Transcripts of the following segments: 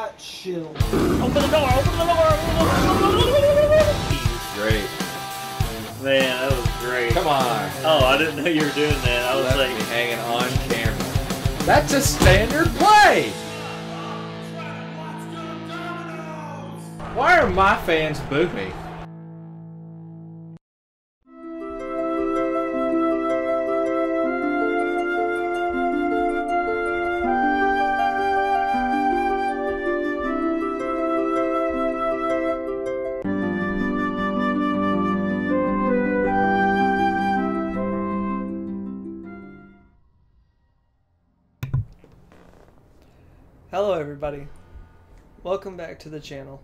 got chilled. Open the door! Open the door! Great. Man, that was great. Come on. Oh, I didn't know you were doing that. I was Left like, me hanging on camera. That's a standard play. Why are my fans boo me? Hello everybody, welcome back to the channel.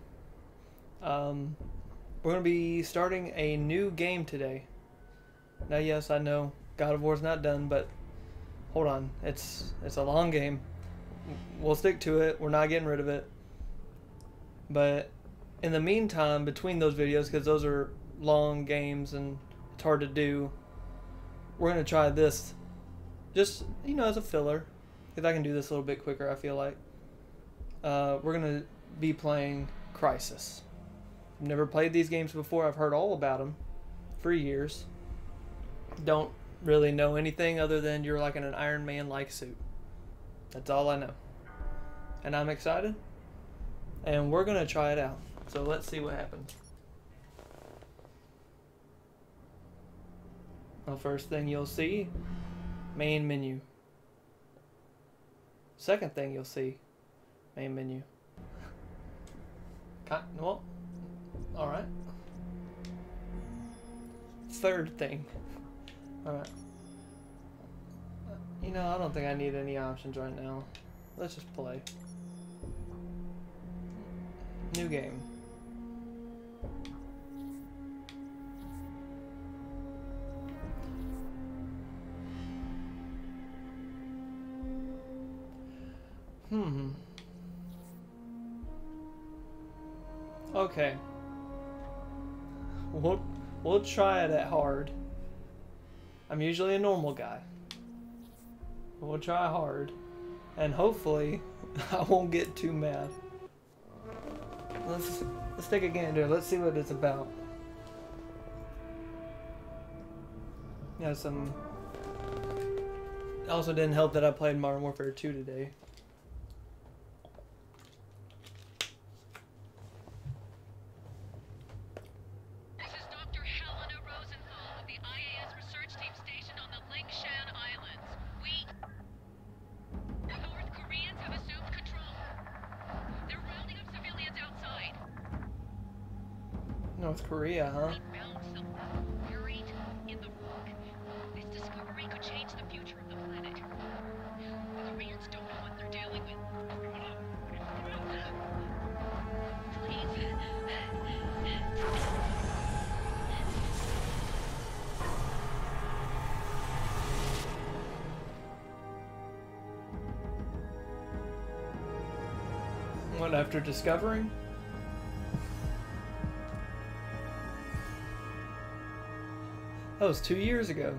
We're going to be starting a new game today. Now yes, I know God of War's not done, but hold on, it's a long game. We'll stick to it, we're not getting rid of it. But in the meantime, between those videos, because those are long games and it's hard to do, we're going to try this just, you know, as a filler. Because I can do this a little bit quicker, I feel like. We're going to be playing Crysis. I've never played these games before. I've heard all about them for years. Don't really know anything other than you're like in an Iron Man-like suit. That's all I know. And I'm excited. And we're going to try it out. So let's see what happens. Well, first thing you'll see, main menu. Second thing you'll see, main menu. Well, alright. Third thing. Alright. You know, I don't think I need any options right now. Let's just play. New game. Okay. We'll try it at hard. I'm usually a normal guy. We'll try hard. And hopefully I won't get too mad. Let's take a gander. Let's see what it's about. Yeah, some. It also didn't help that I played Modern Warfare 2 today. North Korea, huh? Buried in the rock. This discovery could change the future of the planet. The Koreans don't know what they're dealing with. Please. What, after discovering? That was 2 years ago.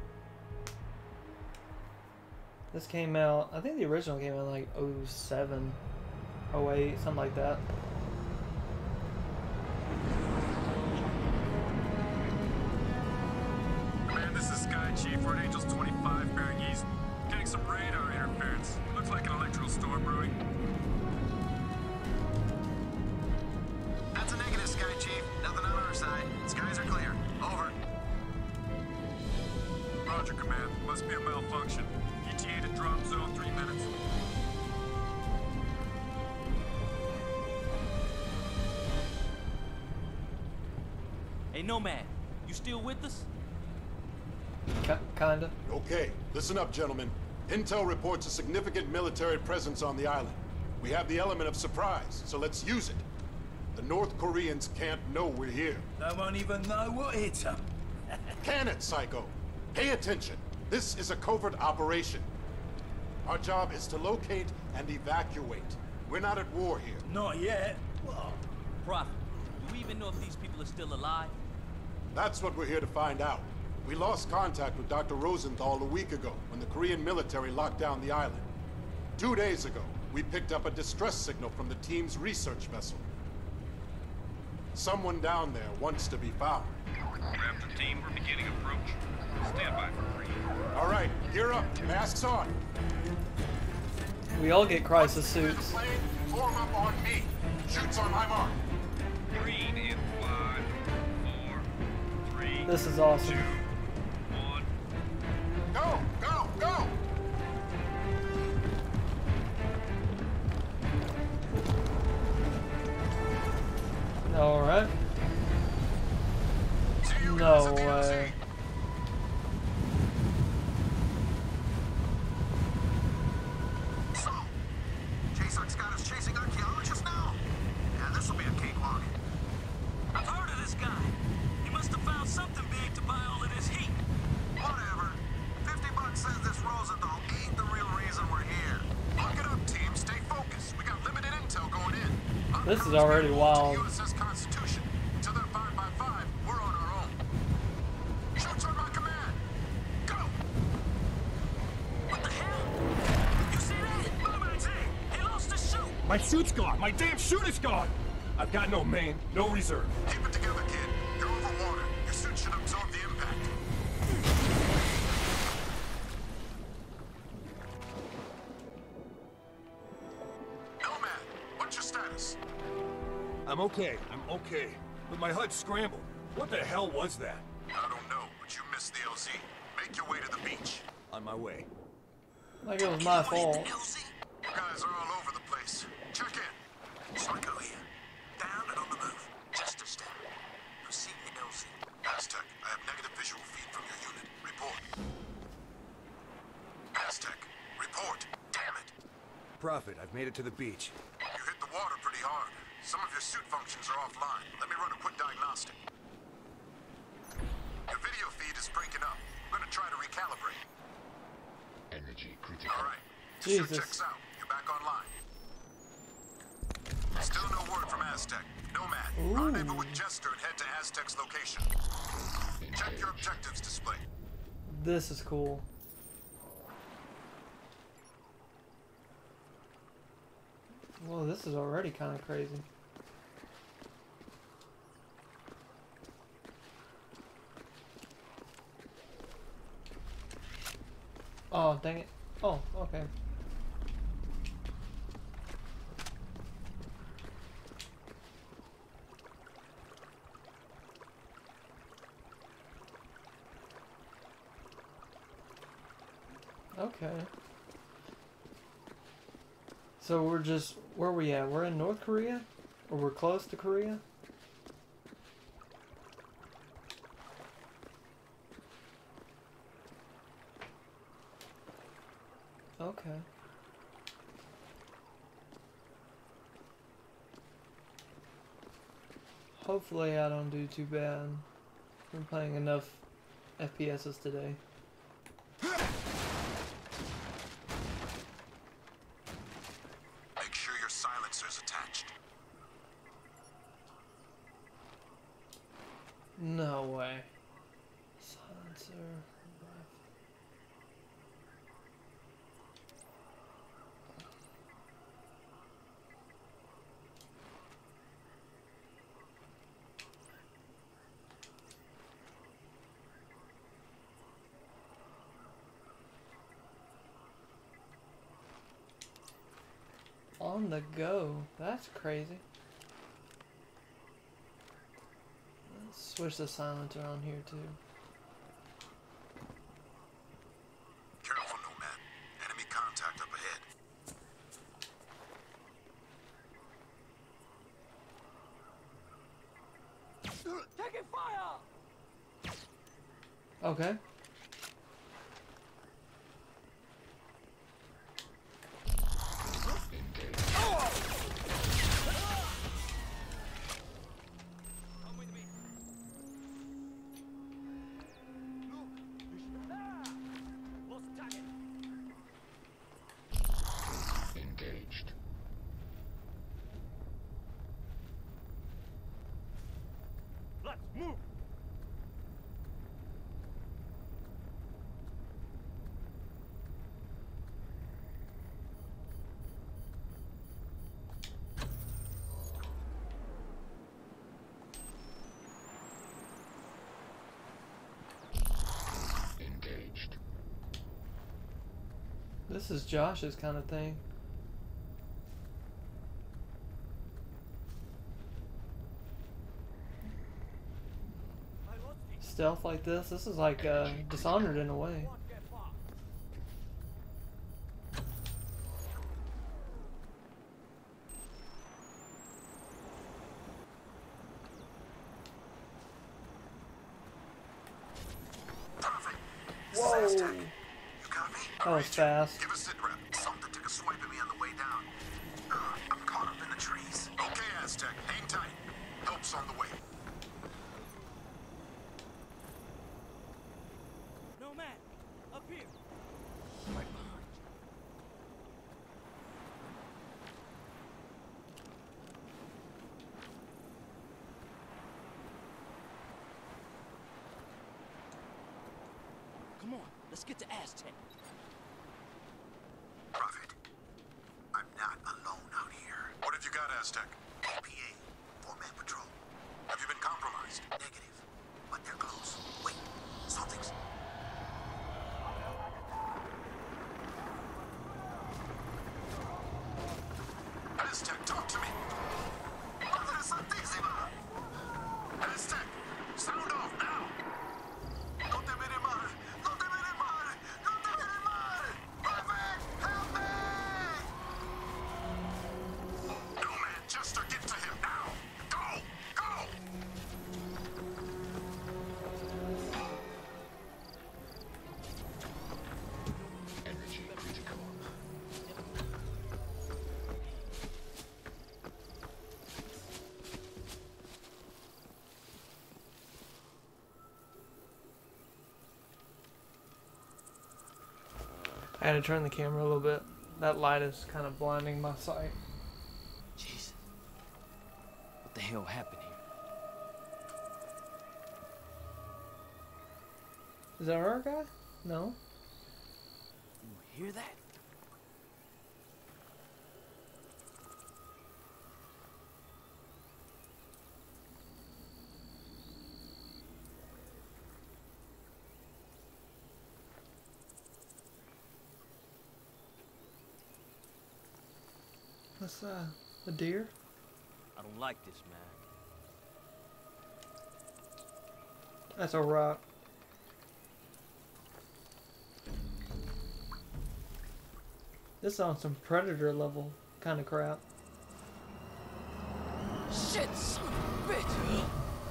This came out, I think the original came out like 07, 08, something like that. Man, this is Sky Chief, Red Angels 25 bearing east. Getting some radar interference. Looks like an electrical storm brewing. That's a negative, Sky Chief. Nothing on our side. Skies are clear. Over. Roger, Command. Must be a malfunction. ETA to drop zone 3 minutes. Hey, Nomad, you still with us? Kinda. Okay, listen up, gentlemen. Intel reports a significant military presence on the island. We have the element of surprise, so let's use it. The North Koreans can't know we're here. They won't even know what hit them. Can it, Psycho? Pay attention. This is a covert operation. Our job is to locate and evacuate. We're not at war here. Not yet. What? Prophet, do we even know if these people are still alive? That's what we're here to find out. We lost contact with Dr. Rosenthal a week ago when the Korean military locked down the island. 2 days ago, We picked up a distress signal from the team's research vessel. Someone down there wants to be found. Raptor team, we're beginning approach. Stand by for green. All right, gear up. Masks on. We all get crisis suits. Plane, form up on me. Shoots on my mark. Green in 5, 4, 3, This is awesome. 2, 1. Go, go, go! All right. See you guys No at the LZ. way. So, JSOC's got us chasing archaeologists now? Yeah, this'll be a cakewalk. I've heard of this guy. He must have found something big to buy all of this heat. Whatever. $50 says this Rosenthal ain't the real reason we're here. Lock it up, team. Stay focused. We got limited intel going in. This is already wild. USS Constitution. Until they're 5x5, we're on our own. Shoots on my command. Go! What the hell? You see that? Boomerang! He lost his shoe. My shoot's gone! My damn shoot is gone! I've got no main, no reserve. Keep it together, kid. You're over water. Your suit should absorb the impact. Nomad, what's your status? I'm okay, but my HUD's scrambled. What the hell was that? I don't know, but you missed the LZ. Make your way to the beach. On my way. Like it was my fault. LZ? You guys are all over the place. Check in. Psycho here. Down and on the move. Just a step. Proceed to LZ. Aztec, I have negative visual feed from your unit. Report. Aztec, report. Damn it. Prophet, I've made it to the beach. You hit the water pretty hard. Some of your suit functions are offline. Let me run a quick diagnostic. Your video feed is breaking up. I'm gonna try to recalibrate. Energy critical. All right. Your suit Jesus. checks out. You're back online. Still no word from Aztec. Nomad, rendezvous with Jester and head to Aztec's location. Check your objectives display. This is cool. Well, this is already kind of crazy. Oh, dang it. Oh, okay. Okay. So we're just, where are we at? We're in North Korea? Or we're close to Korea? Okay. Hopefully I don't do too bad. I'm playing enough FPSs today. Make sure your silencer's attached. No way. Silencer. On the go. That's crazy. Let's switch the silencer on here too. Careful, Nomad. Enemy contact up ahead. Taking fire! Okay. Engaged. Let's move! This is Josh's kind of thing. Stealth like this. This is like Dishonored in a way. Whoa! You got me? That was fast. Give a sit rep. Something took a swipe at me on the way down. I'm caught up in the trees. Okay, Aztec, hang tight. Help's on the way. Nomad, up here. Right behind you. Come on, let's get to Aztec. Prophet, I'm not alone out here. What have you got, Aztec? APA, four-man patrol. Have you been compromised? Negative, but they're close. Wait, something's... Aztec, talk to me! Madre Santísima! Aztec, sound off now! No te mire mal! No te mire mal! No te mire mal! Prophet, help me! No, man, Chester, get to him now! Go! Go! Energy critical. I had to turn the camera a little bit. That light is kind of blinding my sight. Jesus. What the hell happened here? Is that our guy? No. You hear that? That's a deer. I don't like this, man. That's a rock. This is on some Predator level kind of crap. Shit, son of a bitch!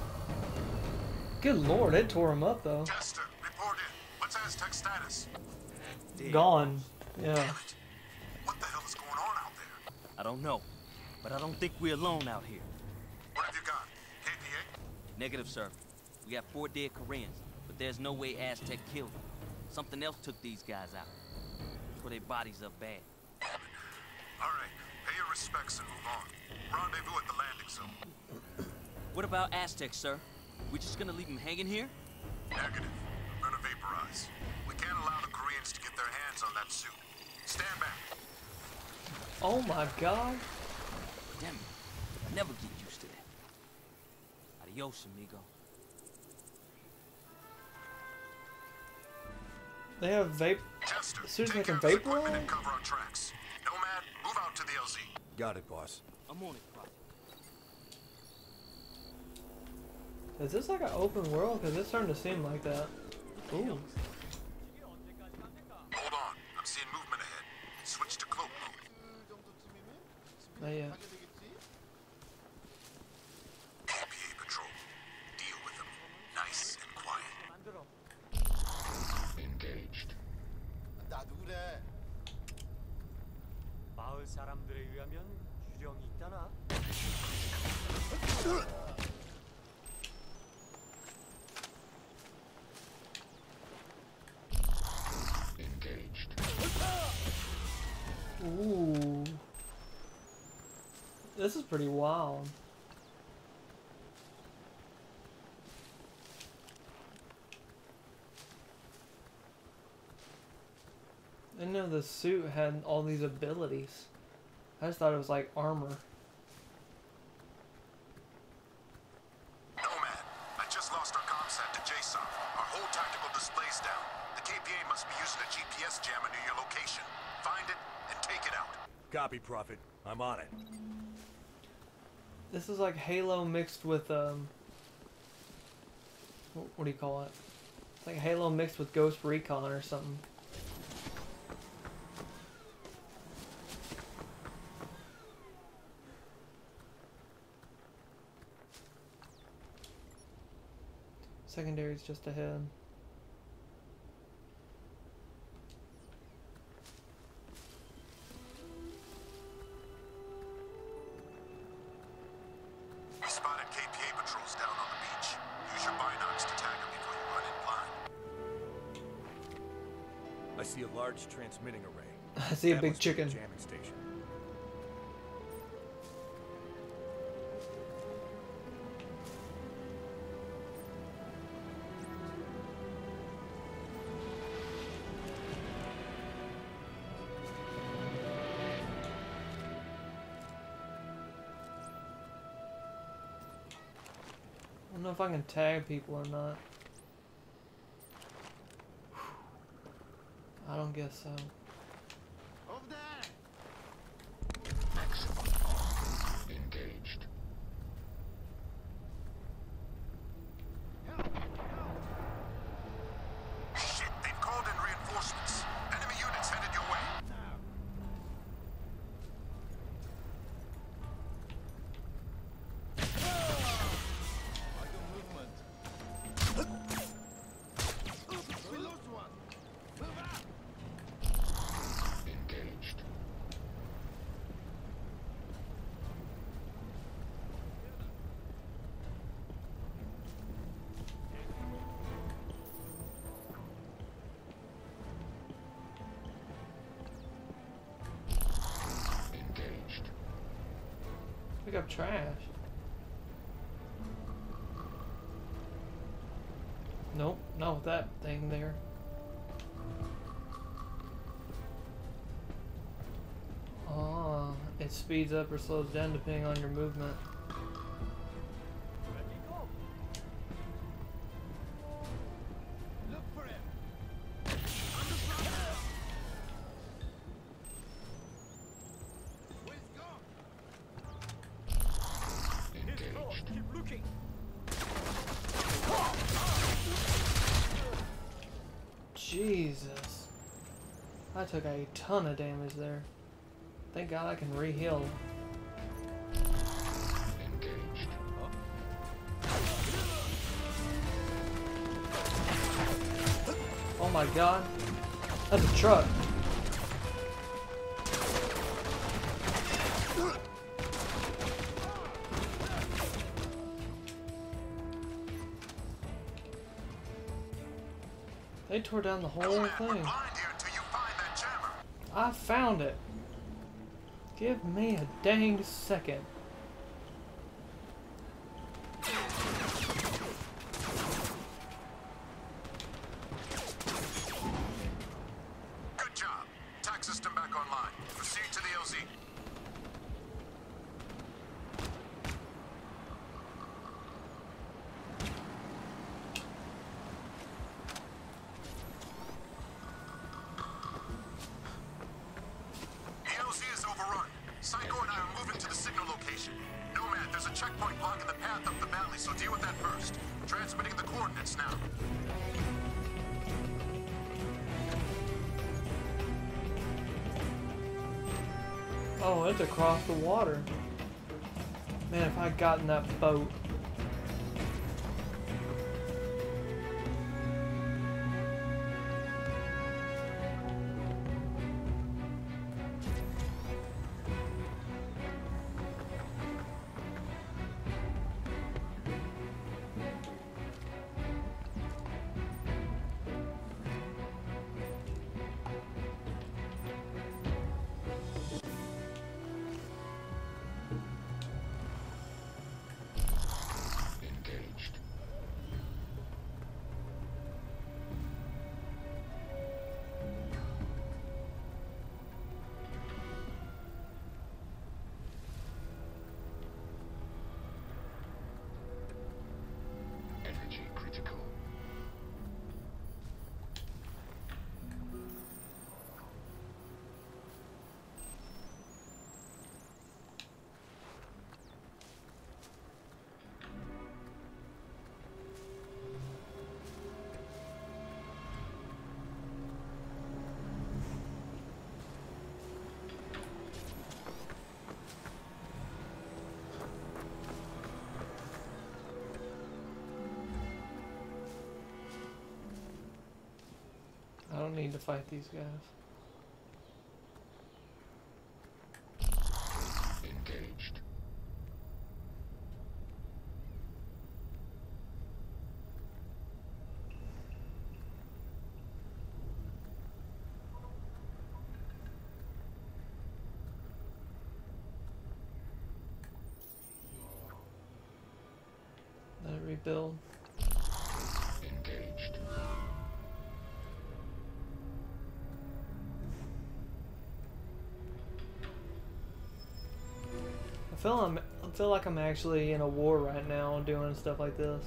Good lord, it tore him up though. Chester, report in. What's Aztec's status? Gone. Yeah. Damn it. What the hell is going on out there? I don't know, but I don't think we're alone out here. What have you got? KPA? Negative, sir. We got 4 dead Koreans, but there's no way Aztec killed them. Something else took these guys out. Tore their bodies up bad. All right, pay your respects and move on. Rendezvous at the landing zone. What about Aztec, sir? We just gonna leave them hanging here? Negative. I'm gonna vaporize. We can't allow the Koreans to get their hands on that suit. Stand back. Oh my god. Damn it. I never get used to that. Adios, amigo. They have vape. Chester, As soon as take they can care of this vaporize? equipment and cover our tracks. Nomad, move out to the LZ. Got it, boss. I'm on it, Prophet. Is this like an open world? Because it's starting to seem like that. Ooh. Hold on. I'm seeing movement ahead. Switch to cloak mode. Not yet. KPA patrol. Deal with them. Nice and quiet. Engaged. 나도 그래. 마을 사람들에 의하면 유령이 있다나? Engaged. Ooh. This is pretty wild. I didn't know the suit had all these abilities. I just thought it was like armor. Nomad, I just lost our comsat to JSON. Our whole tactical display's down. The KPA must be using a GPS jammer near your location. Find it and take it out. Copy, Prophet. I'm on it. This is like Halo mixed with what do you call it? It's like Halo mixed with Ghost Recon or something. Secondary's just ahead. We spotted KPA patrols down on the beach. Use your binocs to tag them before you run in blind. I see a large transmitting array. I see a That big must be the chicken. jamming station. I don't know if I can tag people or not. I don't guess so. Over there! Engaged. Shit, they've called in reinforcements. Enemy units headed your way. We lost one! Move out! Engaged. Engaged. Pick up trash. Nope, not with that thing there. Oh, it speeds up or slows down depending on your movement. Ready, go. Look for him! Where's he gone? Hit go. Keep looking. Jesus. I took a ton of damage there. Thank God I can re-heal. Engaged. Oh my God. That's a truck. They tore down the whole We're thing. blind here until you find that jammer. I found it. Give me a dang second. Good job. Tac system back online. Proceed to the LZ. The LZ is overrun. Psycho and I are moving to the signal location. Nomad, there's a checkpoint blocking the path up the valley, so deal with that first. Transmitting the coordinates now. Oh, it's across the water. Man, if I got in that boat. need to fight these guys. Engaged. Let it rebuild. Engaged. I feel like I'm actually in a war right now doing stuff like this.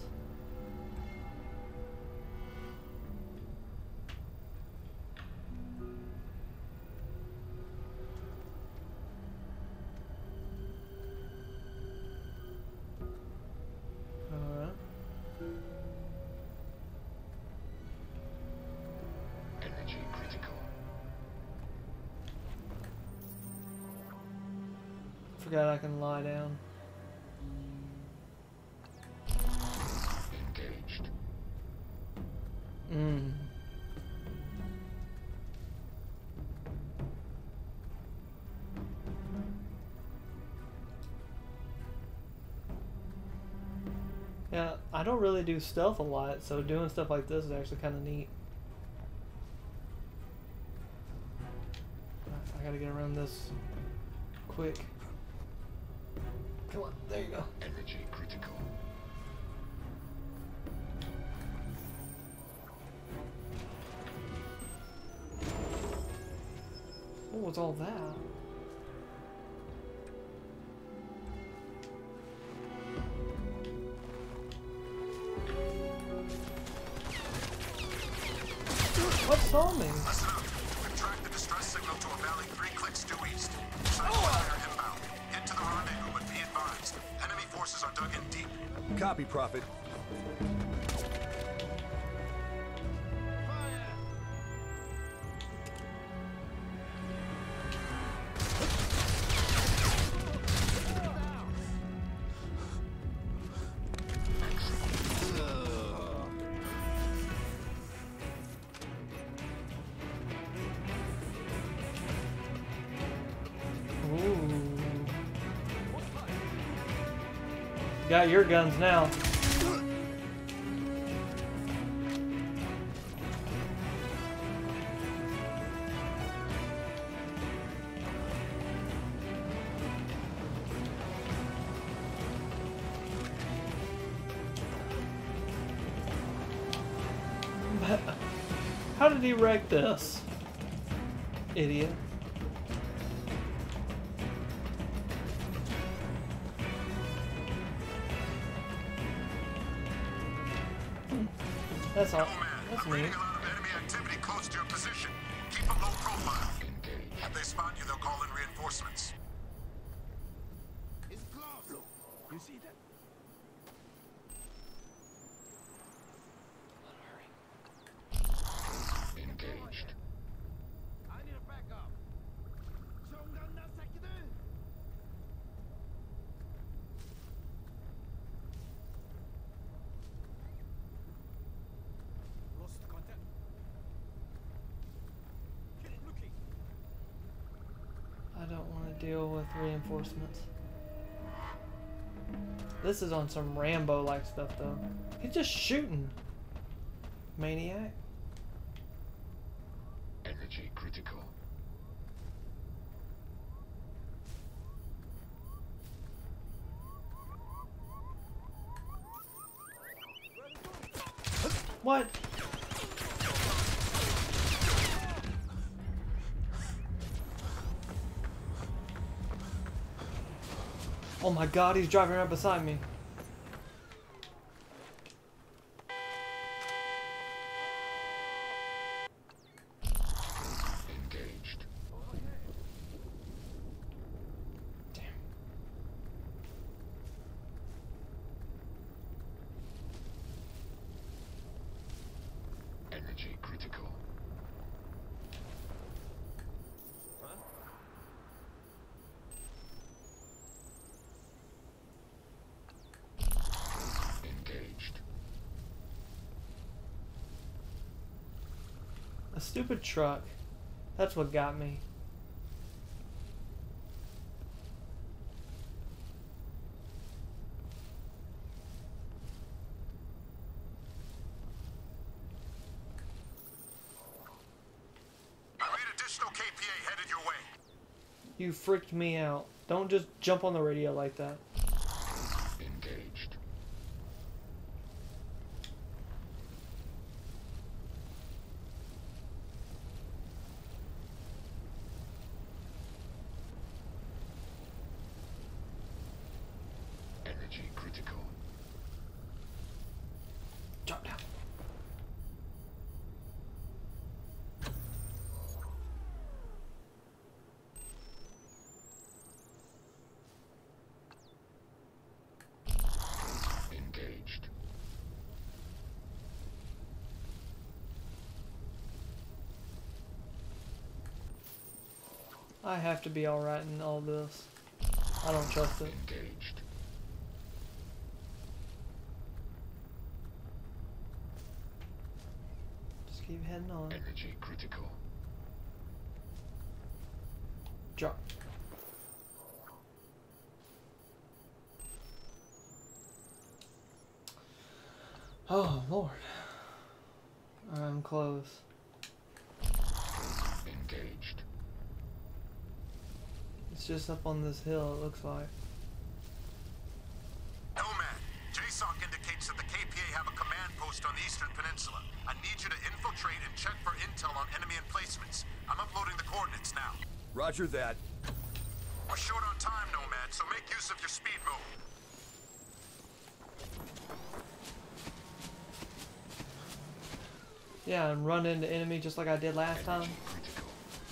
Alright. Energy critical. Forgot I can lie down. Engaged. Yeah, I don't really do stealth a lot, so doing stuff like this is actually kind of neat. I gotta get around this quick. Come on, there you go. Energy critical. What was all that? What saw me? Listen up. We've tracked the distress signal to a valley 3 clicks due east. Fire inbound. Head to the rendezvous, but be advised. Enemy forces are dug in deep. Copy, Prophet. Got your guns now. How did he wreck this? Idiot. That's all. That's I'm neat. reading a lot of enemy activity close to your position. Keep a low profile. If they spot you, they'll call in reinforcements. It's close. Look, you see that? Engaged. I need a backup. 정답나 새끼들. Lost contact. Keep looking. I don't want to deal with reinforcements. This is on some Rambo-like stuff, though. He's just shooting. Maniac. Energy critical. What? Oh my god, he's driving right beside me. Engaged. Damn. Energy critical. A stupid truck. That's what got me. I made additional KPA headed your way. You freaked me out. Don't just jump on the radio like that. Engaged. Energy critical. Drop down. Engaged. I have to be alright in all this. I don't trust it. Engaged. Just keep heading on. Energy critical. Drop. Oh, Lord. I'm close. Engaged. It's just up on this hill, it looks like. Nomad, JSOC indicates that the KPA have a command post on the Eastern Peninsula. I need you to infiltrate and check for intel on enemy emplacements. I'm uploading the coordinates now. Roger that. We're short on time, Nomad, so make use of your speed move. Yeah, and run into enemy just like I did last time. Critical.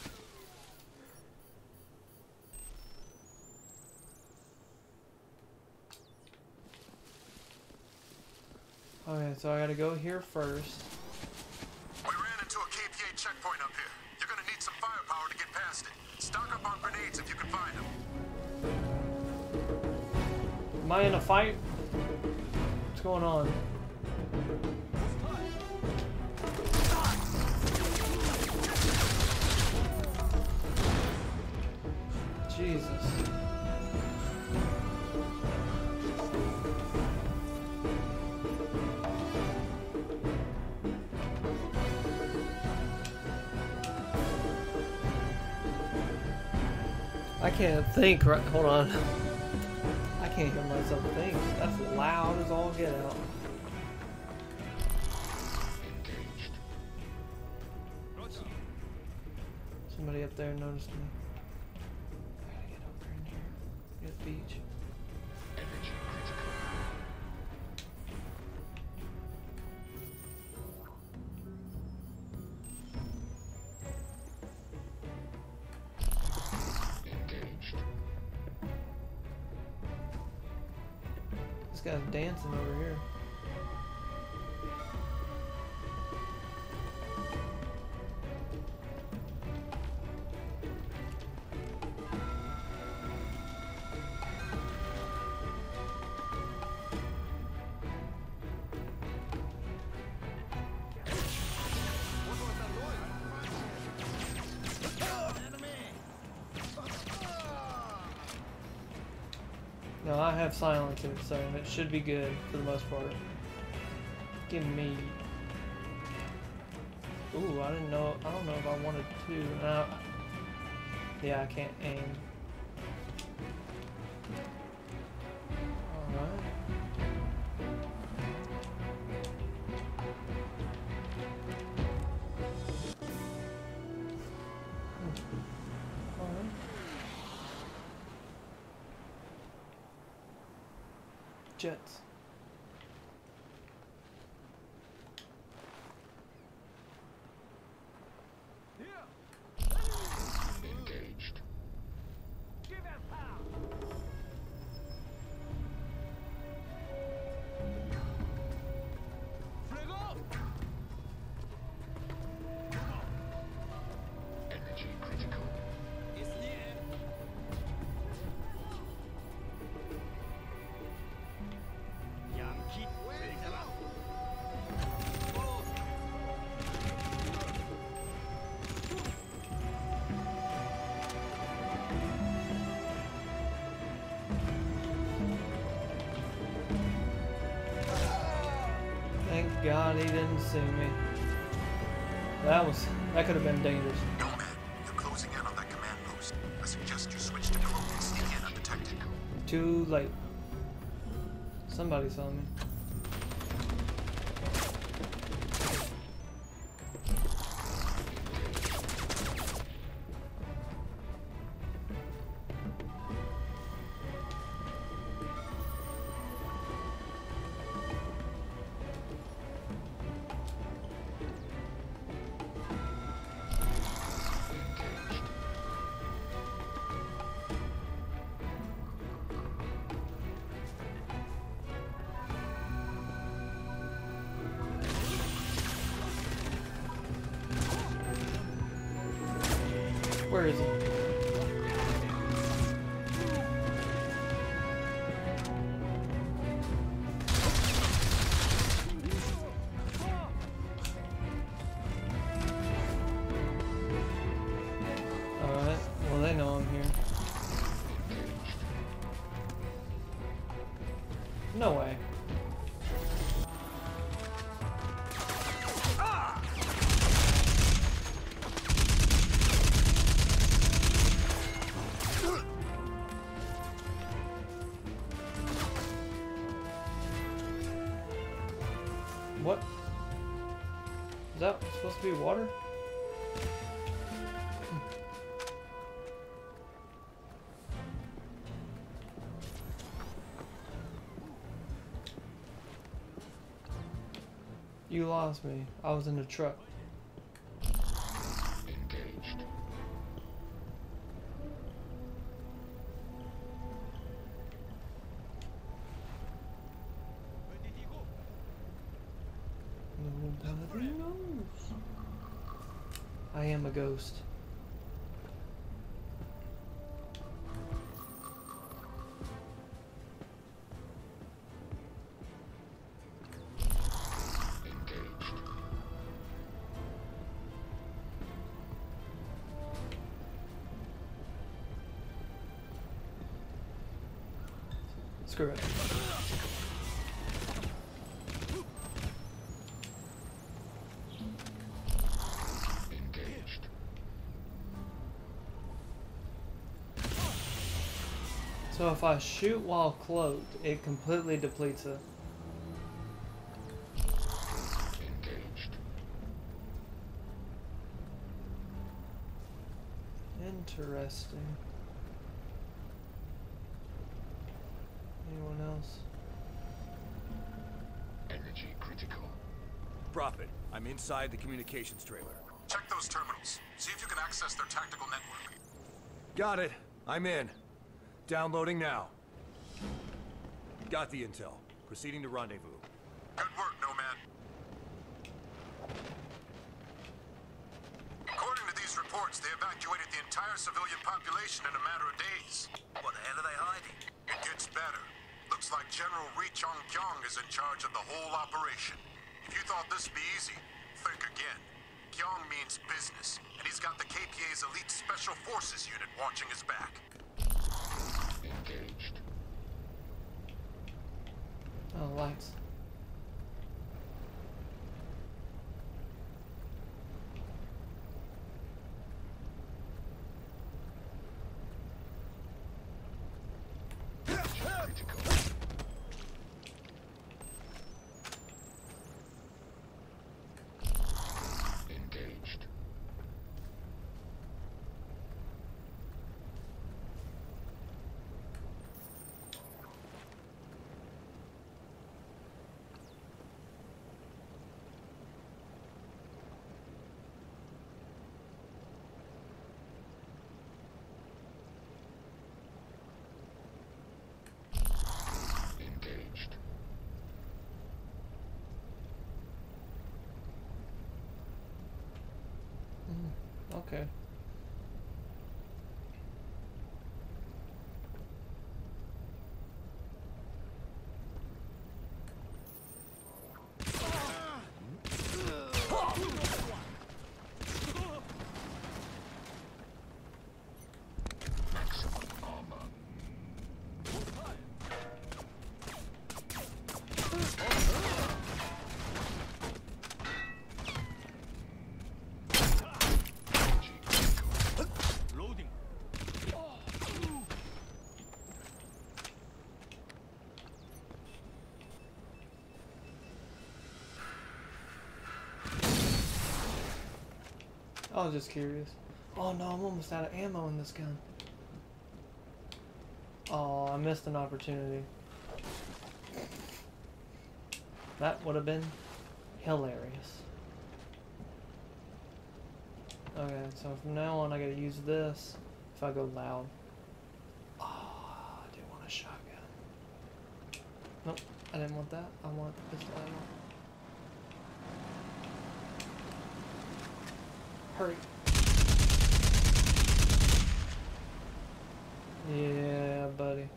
Okay, so I gotta go here first. We ran into a KPA checkpoint up here. You're gonna need some firepower to get past it. Stock up on grenades if you can find them. Am I in a fight? What's going on? Jesus. I can't think right. Hold on. I can't hear myself think. That's loud as all get out. Engaged. Somebody up there noticed me. I gotta get over in here. Get the beach. Energy critical. Engaged. This guy's dancing over here. No, I have silencer, so it should be good for the most part. Give me. Ooh, I didn't know. I don't know if I wanted to. No. Yeah, I can't aim. Alright. Alright. Jets. Engaged. Energy critical. God he didn't see me. That could have been dangerous. Nomad, you're closing in on that command post. I suggest you switch to cloak and sneak in undetected. Too late. Somebody saw me. Where is he? Alright, well they know I'm here. No way. What? Is that supposed to be water? You lost me. I was in the truck. Engaged. Nobody knows. I am a ghost. Screw it. Engaged. So if I shoot while cloaked, it completely depletes it. Engaged. Interesting. Anyone else? Energy critical. Prophet, I'm inside the communications trailer. Check those terminals. See if you can access their tactical network. Got it. I'm in. Downloading now. Got the intel. Proceeding to rendezvous. Good work, Nomad. According to these reports, they evacuated the entire civilian population in a matter of days. What the hell are they hiding? It gets better. Looks like General Ri Chong-kyong is in charge of the whole operation. If you thought this'd be easy, think again. Kyong means business, and he's got the KPA's elite Special Forces unit watching his back. Engaged. Oh, lights. Critical. Engaged. Engaged. Okay. Maximum armor. I was just curious. Oh no, I'm almost out of ammo in this gun. Oh, I missed an opportunity. That would have been hilarious. Okay, so from now on I gotta use this if I go loud. Oh, I do want a shotgun. Nope, I didn't want that. I want the pistol ammo. Hurry. Yeah, buddy.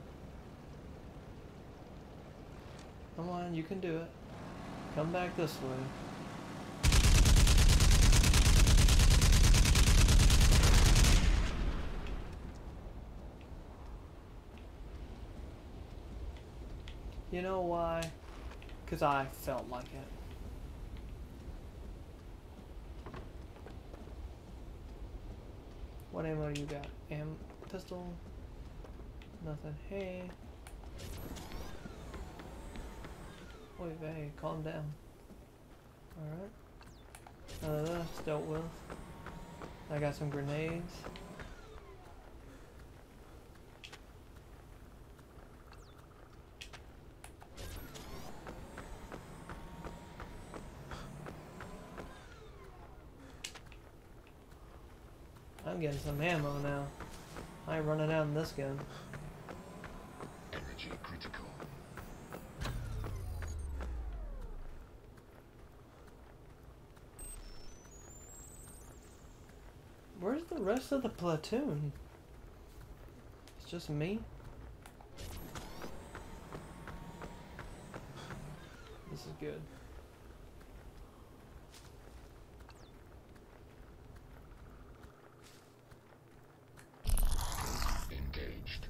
Come on, you can do it. Come back this way. You know why? 'Cause I felt like it. What ammo do you got? Pistol? Nothing. Hey. Wait, hey, calm down. Alright. That's dealt with. I got some grenades. I'm getting some ammo now. I ain't running out in this gun. Energy critical. Where's the rest of the platoon? It's just me? This is good. Engaged.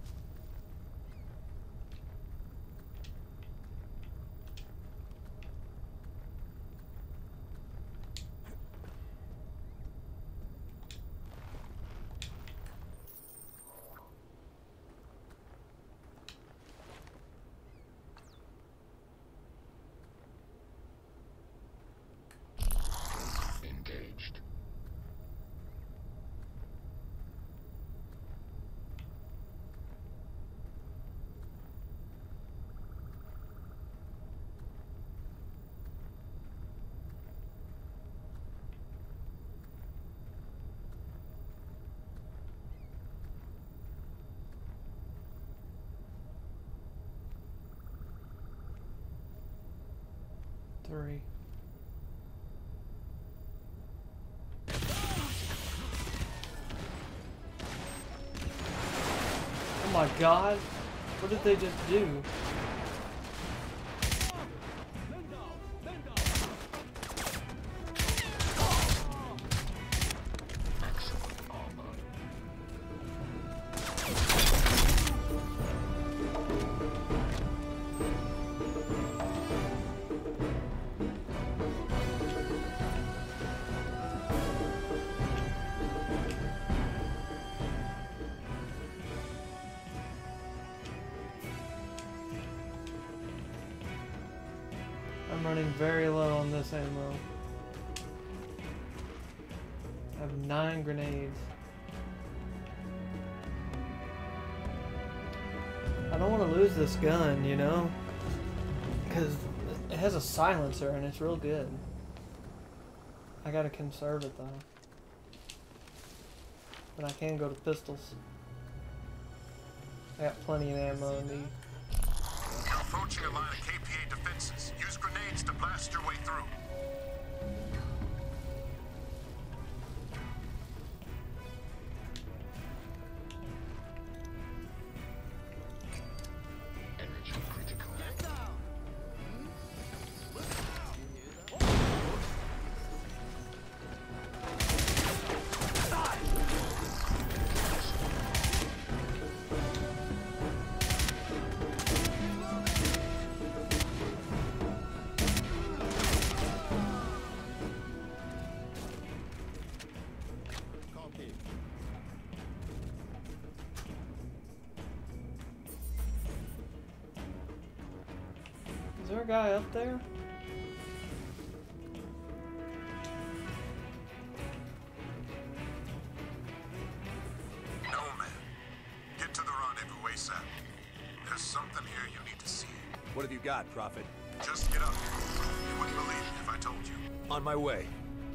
Engaged. Three. Oh my god! What did they just do? Excellent armor. I'm running very low on this ammo. I have 9 grenades. I don't want to lose this gun, you know? Because it has a silencer and it's real good. I gotta conserve it though. But I can go to pistols. I got plenty of ammo in these. You're approaching a line of KPA defenses. Use grenades to blast your way through. Energy critical. Is there a guy up there? What have you got, Prophet? Just get up. You wouldn't believe it if I told you. On my way.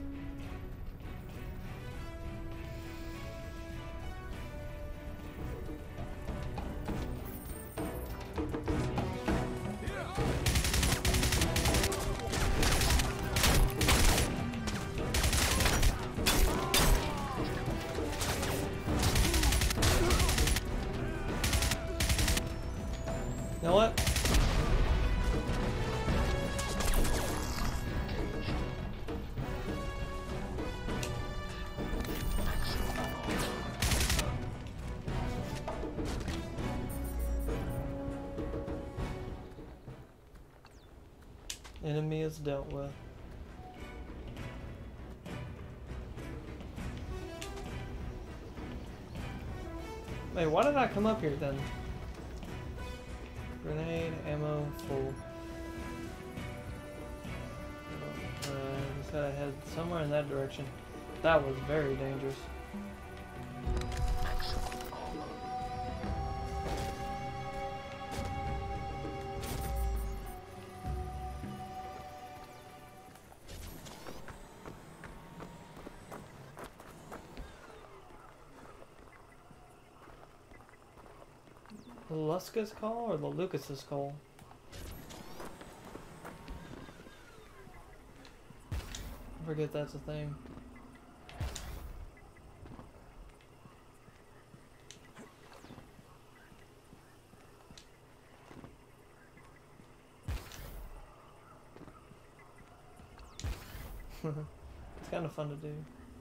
You know what? Enemy is dealt with. Wait, why did I come up here then? Grenade, ammo, full. Just gotta head somewhere in that direction. That was very dangerous. The Luska's call or the Lucas's call? I forget that's a thing. It's kind of fun to do.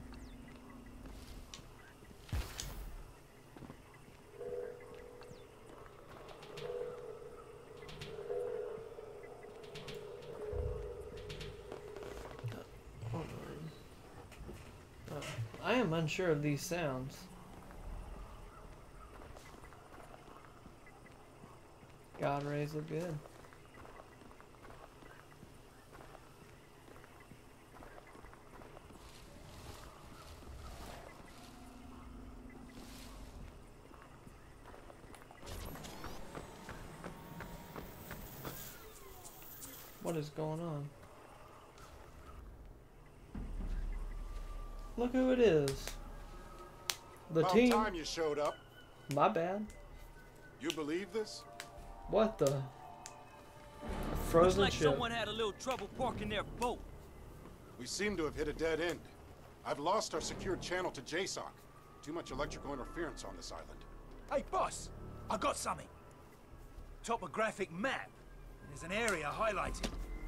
I am unsure of these sounds. God rays look good. What is going on? Look who it is. The About team. time you showed up. My bad. You believe this? What the? Looks Frozen like ship. someone had a little trouble parking their boat. We seem to have hit a dead end. I've lost our secured channel to JSOC. Too much electrical interference on this island. Hey, boss, I got something. Topographic map. There's an area highlighted.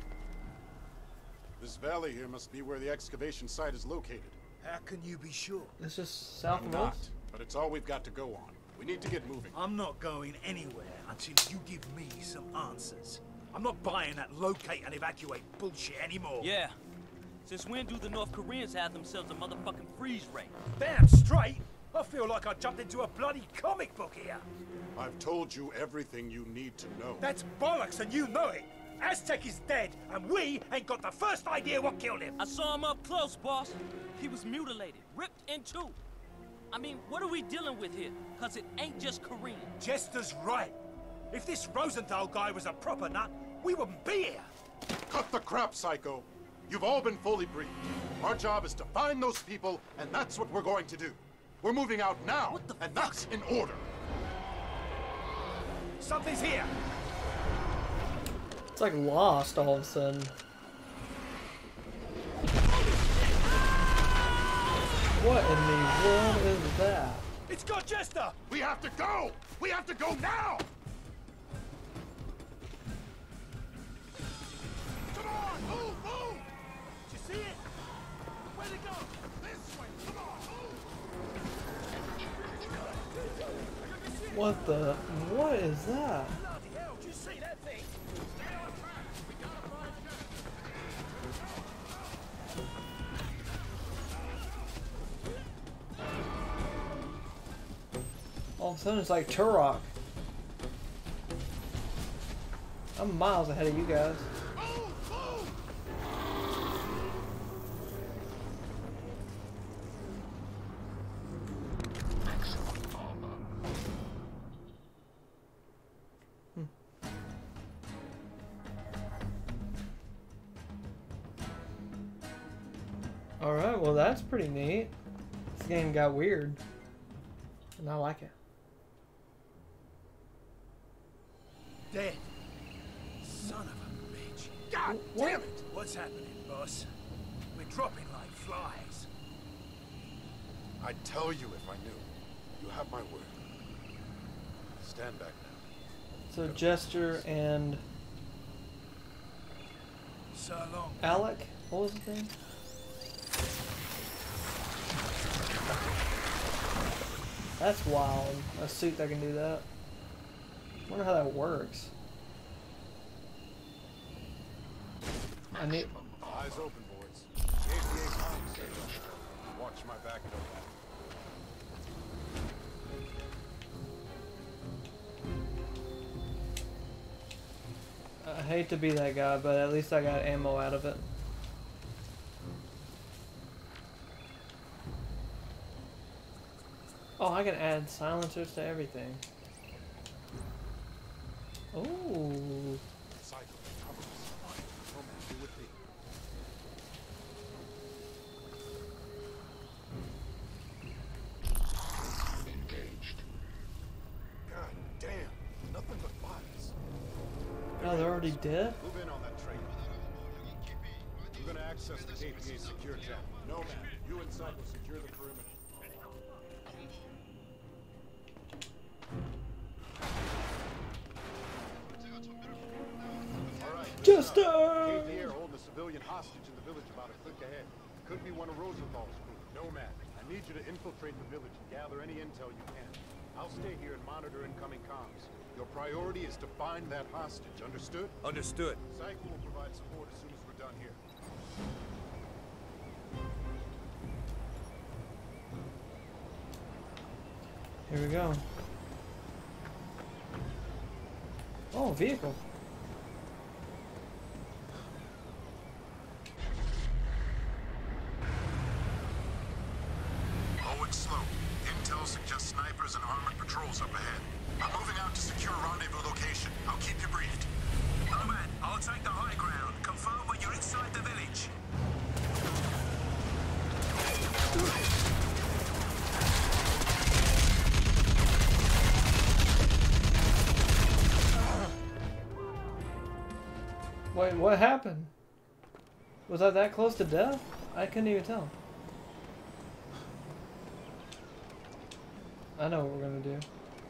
This valley here must be where the excavation site is located. How can you be sure? It's just south I'm of not, us. but it's all we've got to go on. We need to get moving. I'm not going anywhere until you give me some answers. I'm not buying that locate and evacuate bullshit anymore. Yeah. Since when do the North Koreans have themselves a motherfucking freeze ray? Damn straight! I feel like I jumped into a bloody comic book here. I've told you everything you need to know. That's bollocks and you know it. Aztec is dead and we ain't got the first idea what killed him. I saw him up close, boss. He was mutilated, ripped in two. I mean, what are we dealing with here? Cause it ain't just Korean. Jester's right. If this Rosenthal guy was a proper nut, we wouldn't be here. Cut the crap, Psycho. You've all been fully briefed. Our job is to find those people, and that's what we're going to do. We're moving out now, and that's in order. Something's here. It's like Lost all of a sudden. What in the world is that? It's got Jester! We have to go! We have to go now! Come on, move, move! Did you see it? Where'd it go? This way, come on, move! What the? What is that? Bloody hell, did you see that thing? Stay on track! We gotta find All of a sudden it's like Turok. I'm miles ahead of you guys. Alright, well that's pretty neat. This game got weird. And I like it. Dead. Son of a bitch. God damn it! What's happening, boss? We're dropping like flies. I'd tell you if I knew. You have my word. Stand back now. So Jester and So long. Alec? What was his name? That's wild. A suit that can do that. Wonder how that works. I need. Eyes open, boys. KPA comms say watch my back and all that. I hate to be that guy, but at least I got ammo out of it. Oh, I can add silencers to everything. Oh. Engaged. God damn, nothing but bodies. Oh, they're already dead? Move in on that train. We're gonna access the KPA secure channel. No, man. You and Psycho secure the perimeter. Jester! KPA are holding a civilian hostage in the village about a click ahead. Could be one of Rosenthal's crew. No, man. I need you to infiltrate the village and gather any intel you can. I'll stay here and monitor incoming comms. Your priority is to find that hostage. Understood? Understood. Psycho will provide support as soon as we're done here. Here we go. Oh, vehicle. Owen Slope. Intel suggests snipers and armored patrols up ahead. I'm moving out to secure a rendezvous location. I'll keep you briefed. Nomad, I'll take the high ground. Confirm when you're inside the village. Wait, what happened? Was I that close to death? I couldn't even tell. I know what we're gonna do.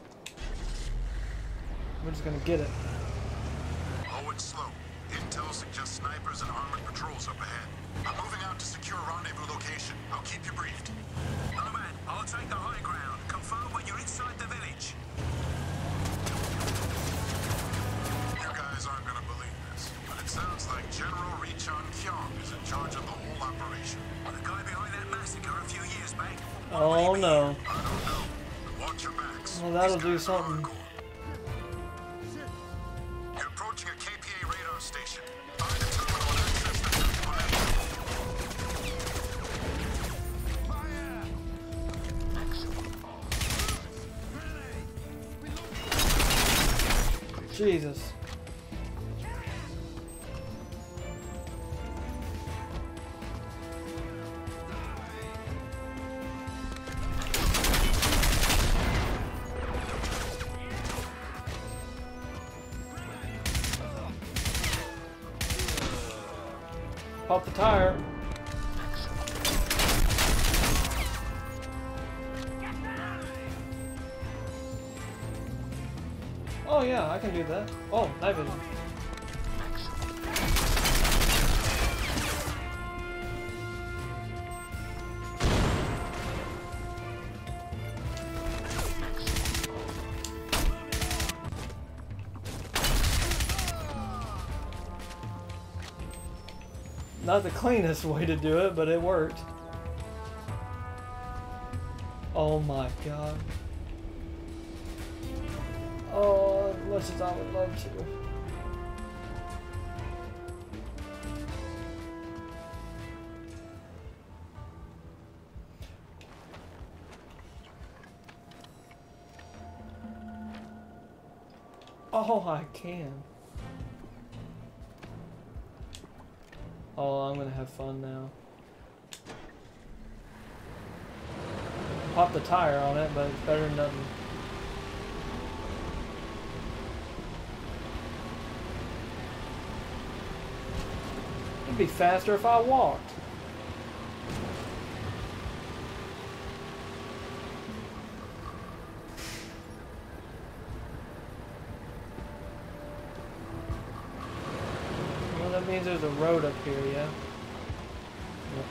We're just gonna get it. Owen Slope. Intel suggests snipers and armored patrols up ahead. I'm moving out to secure a rendezvous location. I'll keep you briefed. Nomad, I'll take the high ground. Confirm when you're inside the village. You guys aren't gonna believe this, but it sounds like General Richon Kyong is in charge of the whole operation. The guy behind that massacre a few years back. Oh no. I don't know. But watch your backs. Well, that'll do something. You're approaching a KPA radar station. Find a terminal and access the technical network. Jesus. Pop the tire. Oh yeah, I can do that. Oh, night vision. Not the cleanest way to do it, but it worked. Oh my god. Oh, as much as I would love to. Oh, I can. Oh, I'm gonna have fun now. Pop the tire on it, but it's better than nothing. It'd be faster if I walked. Well, that means there's a road up here, yeah? Yep.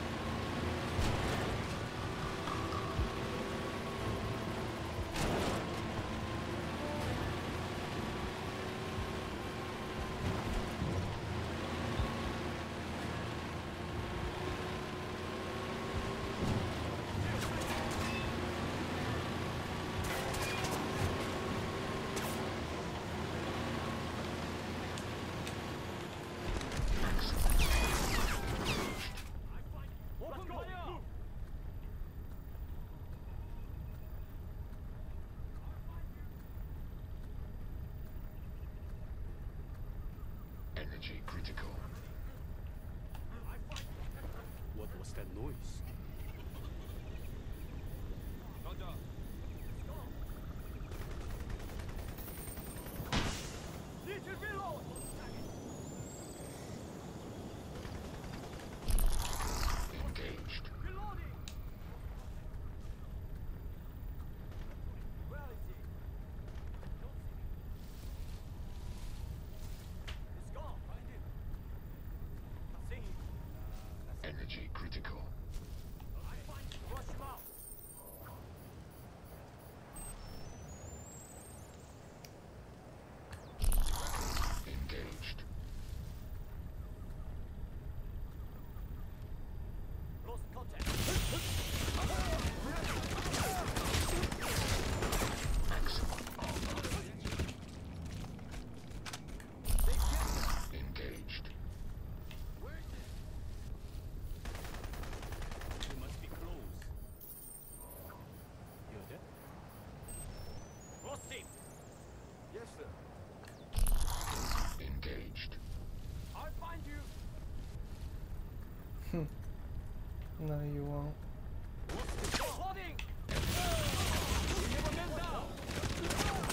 Energy critical. What was that noise? Engaged. Energy critical. Engaged. Lost contact. Maximum armor. Engaged. You must be close. You're dead? Lost him. Yes, sir. Engaged. I'll find you. No, you won't. Loading. We have a man down.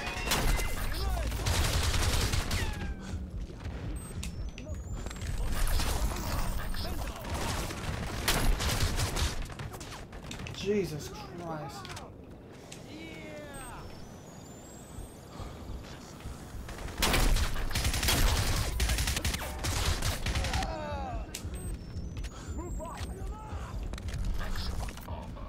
Jesus Christ. Maximum armor.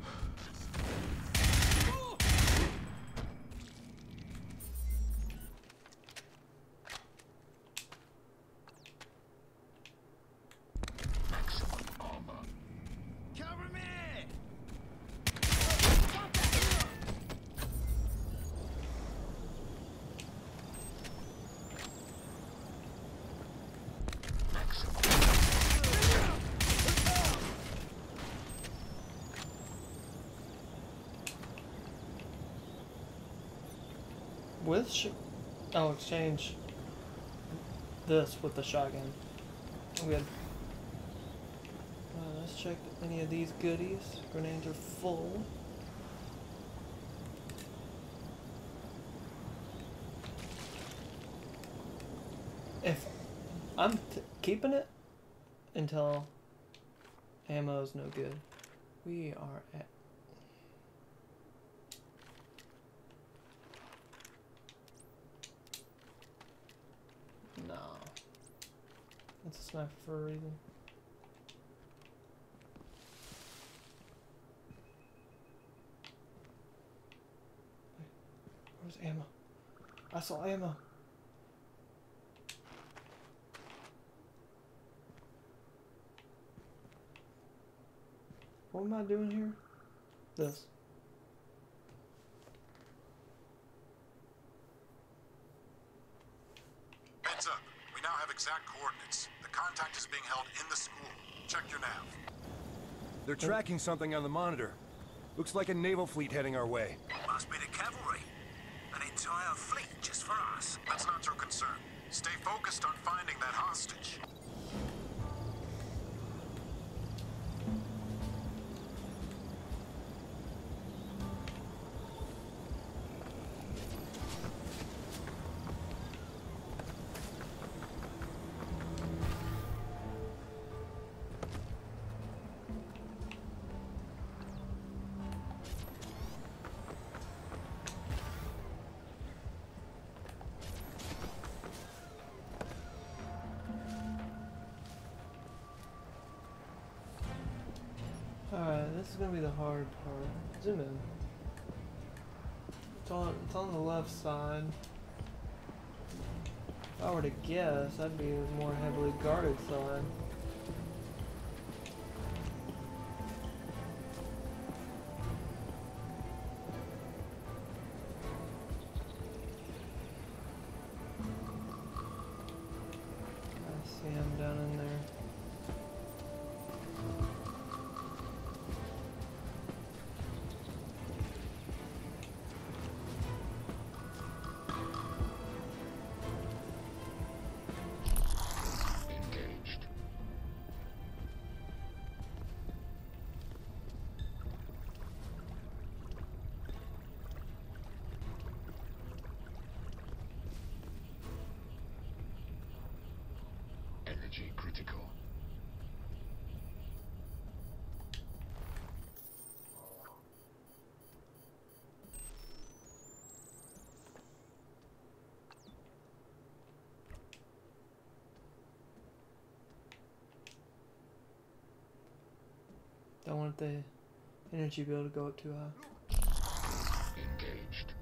Maximum armor. Cover me! With I'll exchange this with the shotgun. I'm good. Let's check any of these goodies. Grenades are full. If I'm keeping it until ammo's no good. We are at no. It's a sniper for a reason. Where's ammo? I saw ammo. What am I doing here? This. Heads up. We now have exact coordinates. The contact is being held in the school. Check your nav. They're tracking something on the monitor. Looks like a naval fleet heading our way. Must be the cavalry. An entire fleet just for us. That's not your concern. Stay focused on finding that hostage. this is gonna be the hard part. Zoom in. It's on the left side. If I were to guess, I'd be a more heavily guarded side. I see him down in there. Engaged. Energy critical. Don't want the energy bill to go up too high. Engaged.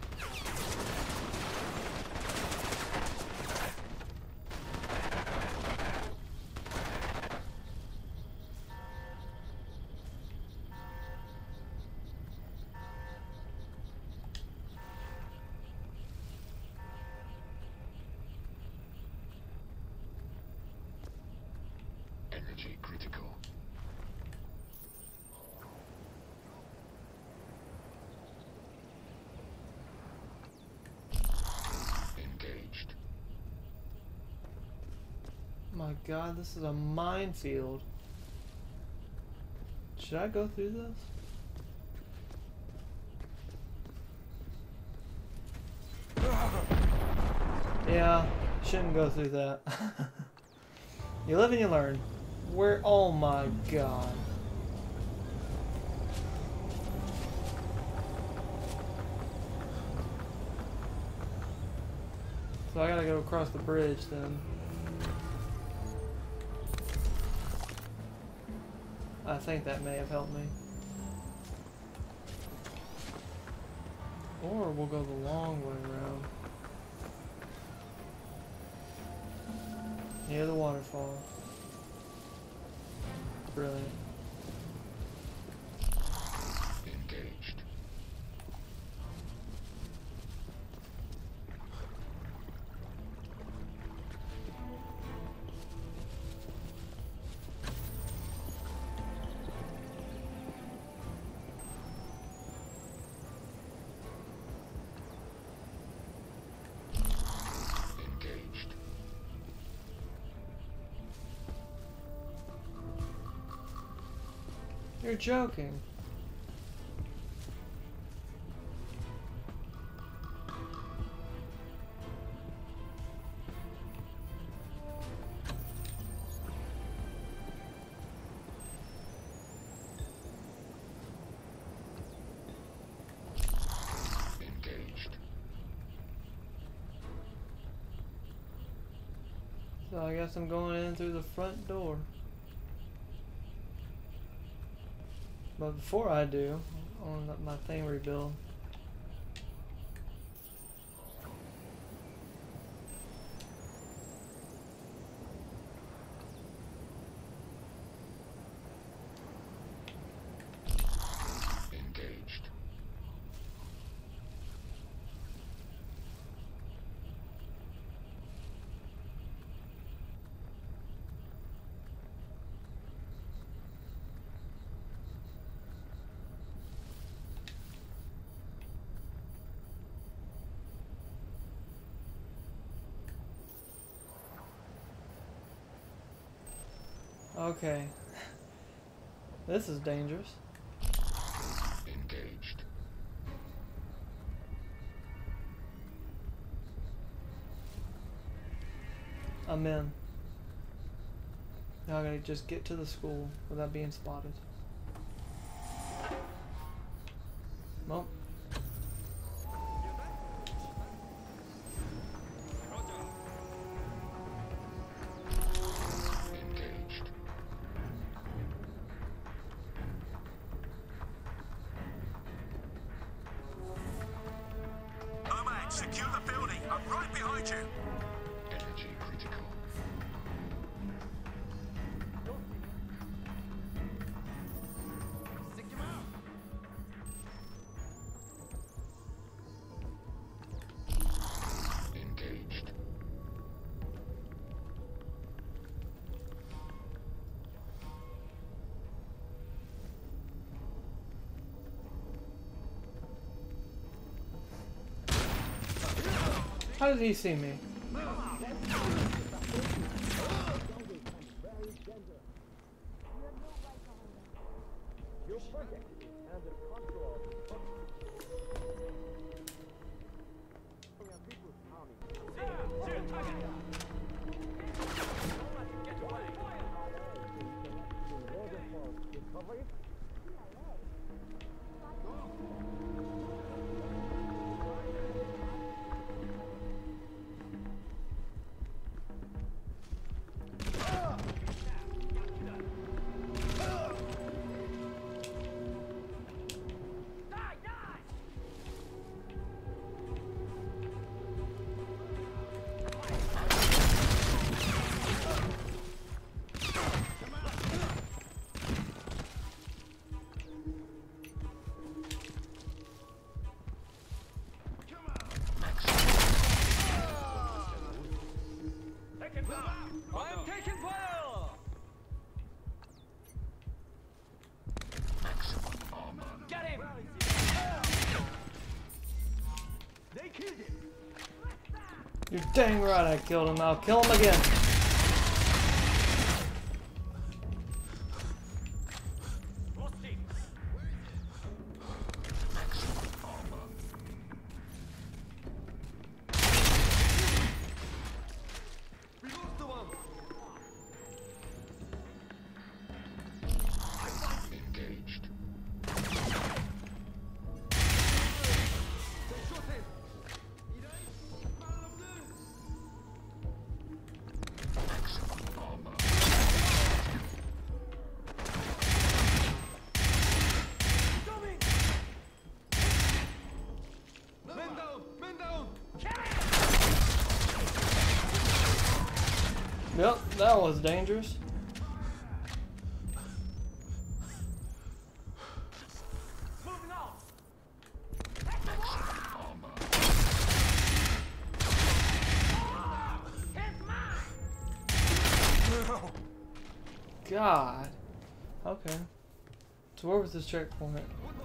Energy critical. Engaged. My God, this is a minefield. Should I go through this? Yeah, shouldn't go through that. You live and you learn. Where? Oh my God. So I gotta go across the bridge then. I think that may have helped me. Or we'll go the long way around. Near the waterfall. Brilliant. Engaged. Engaged. You're joking. Engaged. So I guess I'm going in through the front door. But before I do, I want to let my thing rebuild. Engaged. Okay. This is dangerous. Engaged. I'm in. Now I gotta just get to the school without being spotted. Well. Engaged. secure the building. I'm right behind you. Energy critical. Stick him out. Engaged. How did he see me? I am taking fire! Get him! They killed him. You're dang right I killed him. I'll kill him again. Engaged. Yep, that was dangerous. Moving on! God. Okay. So where was this checkpoint?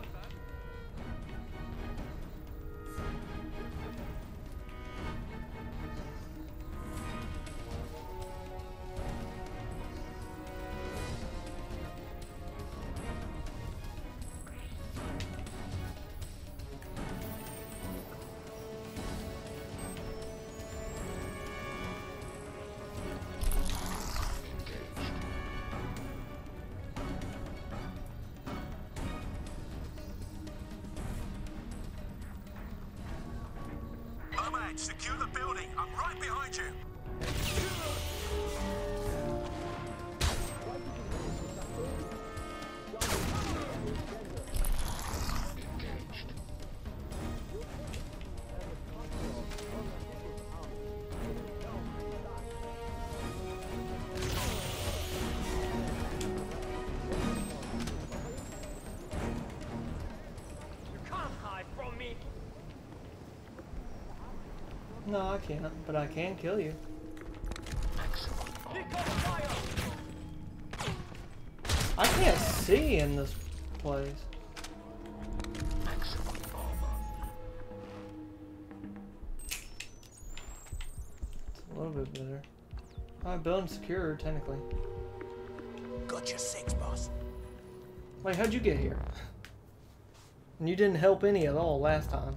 Nomad, secure the building. I'm right behind you. You can't hide from me! No, I can't, but I can kill you. Pick up fire! I can't see in this place. It's a little bit better. Alright, building secure, technically. Got your six, boss. Wait, how'd you get here? And you didn't help any at all last time.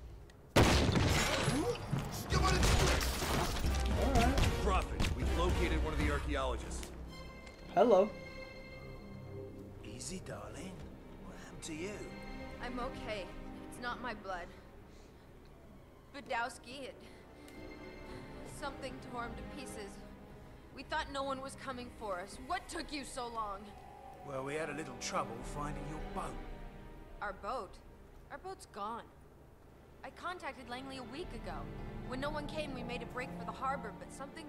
Alright. Prophet, we've located one of the archaeologists. Hello. Easy, darling. What happened to you? I'm okay. It's not my blood. Budowski, something tore him to pieces. We thought no one was coming for us. What took you so long? Well, we had a little trouble finding your boat. Our boat? Our boat's gone. I contacted Langley a week ago. When no one came, we made a break for the harbor, but something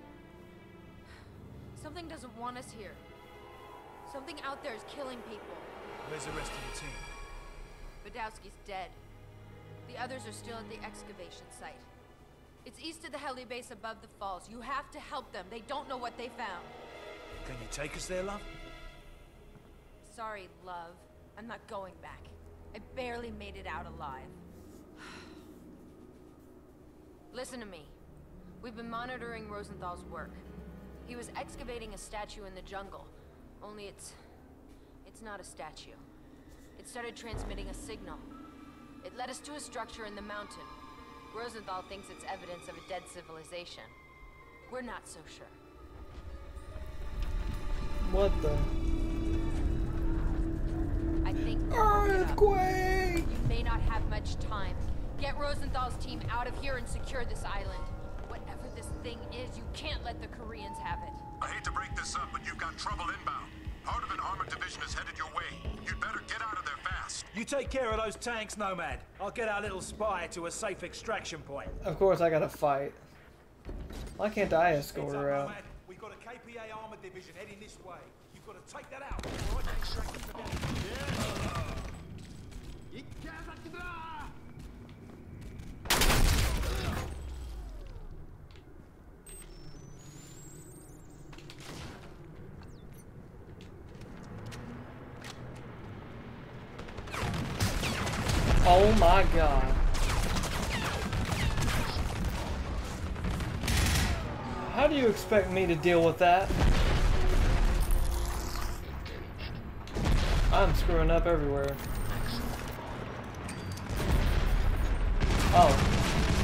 doesn't want us here. Something out there is killing people. Where's the rest of the team? Badowski's dead. The others are still at the excavation site. It's east of the heli base above the falls. You have to help them. They don't know what they found. Can you take us there, love? Sorry, love. I'm not going back. I barely made it out alive. Listen to me. We've been monitoring Rosenthal's work. He was excavating a statue in the jungle. Only it's not a statue. It started transmitting a signal. It led us to a structure in the mountain. Rosenthal thinks it's evidence of a dead civilization. We're not so sure. What the? I think earthquake! You may not have much time. Get Rosenthal's team out of here and secure this island. Whatever this thing is, you can't let the Koreans have it. I hate to break this up, but you've got trouble inbound. Part of an armored division is headed your way. You'd better get out of there fast. You take care of those tanks, Nomad. I'll get our little spy to a safe extraction point. Of course I gotta fight. Why can't I escort her out? Nomad. We've got a KPA armored division heading this way. You've got to take that out. Oh my god. How do you expect me to deal with that? I'm screwing up everywhere. Oh.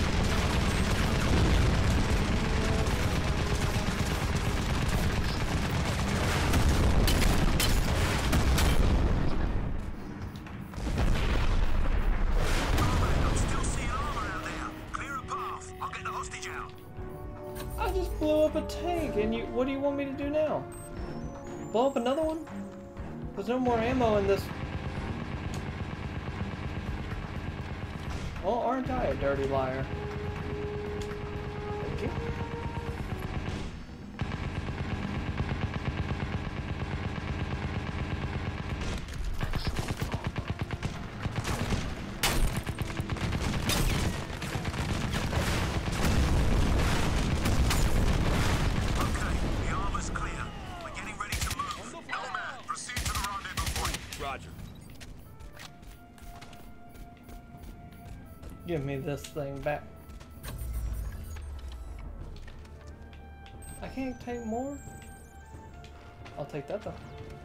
I just blew up a tank, and what do you want me to do now? Blow up another one? There's no more ammo in this. Well, aren't I a dirty liar? Thank you. Give me this thing back. I can't take more? I'll take that though.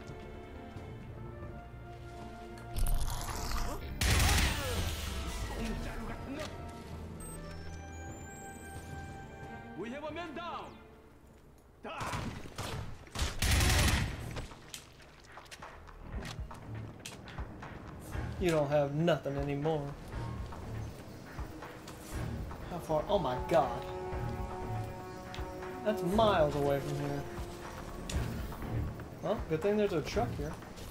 We have a man down. You don't have nothing anymore. How far? Oh my god. That's miles away from here. Well, good thing there's a truck here.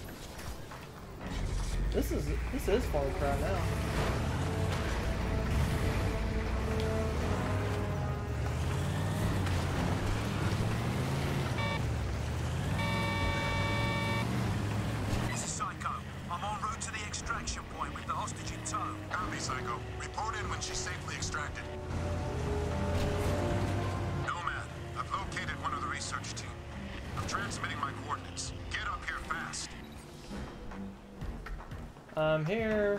This is Far Cry now. This is Psycho. I'm en route to the extraction point with the hostage in tow. Copy, Psycho. Report in when she's safely extracted. Nomad, I've located one of the research team. I'm transmitting my coordinates. Get up here fast. I'm here.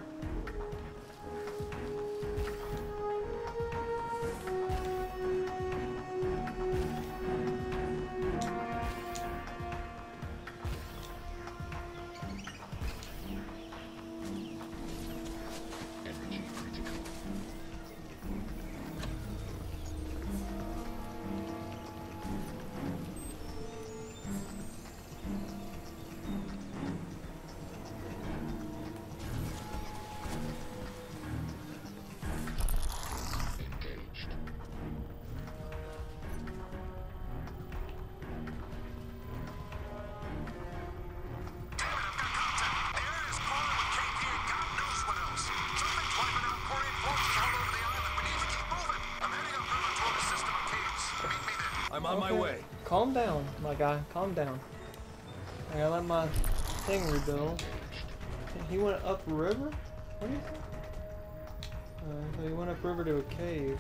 on my way. Calm down, my guy. Calm down. I gotta let my thing rebuild. He went upriver? What do you think? So he went upriver to a cave.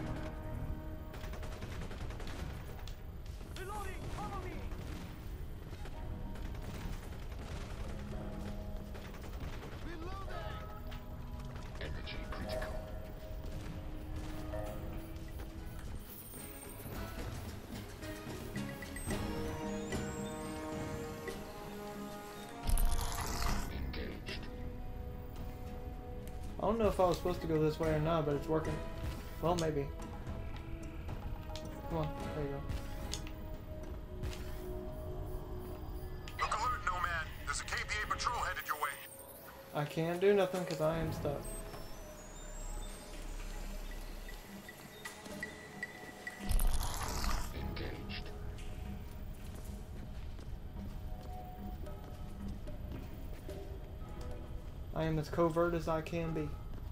Energy critical. Engaged. I don't know if I was supposed to go this way or not, but it's working. Well, maybe. Come on, there you go. Look alert, Nomad. There's a KPA patrol headed your way. I can't do nothing because I am stuck. Engaged. I am as covert as I can be.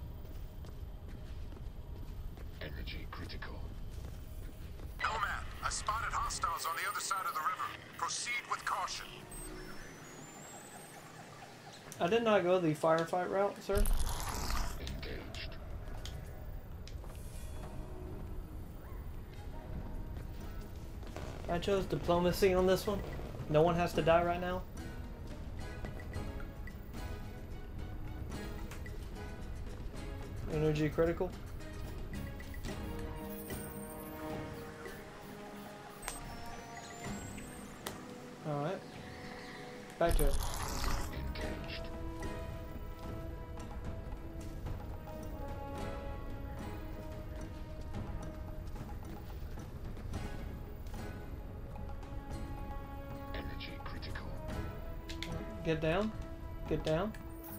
Energy critical. Nomad, I spotted hostiles on the other side of the river. Proceed with caution. I did not go the firefight route, sir. Engaged. I chose diplomacy on this one. No one has to die right now. Energy critical. Alright. Back to it. Engaged. Energy critical. Get down. Get down.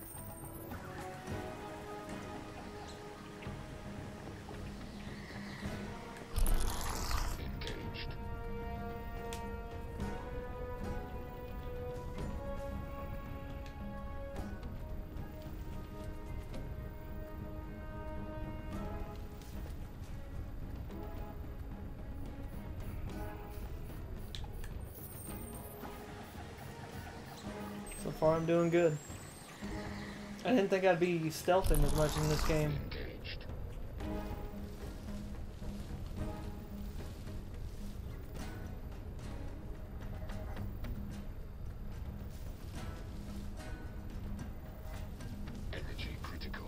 Engaged. So far I'm doing good. I didn't think I'd be stealthing as much in this game. Engaged. Energy critical.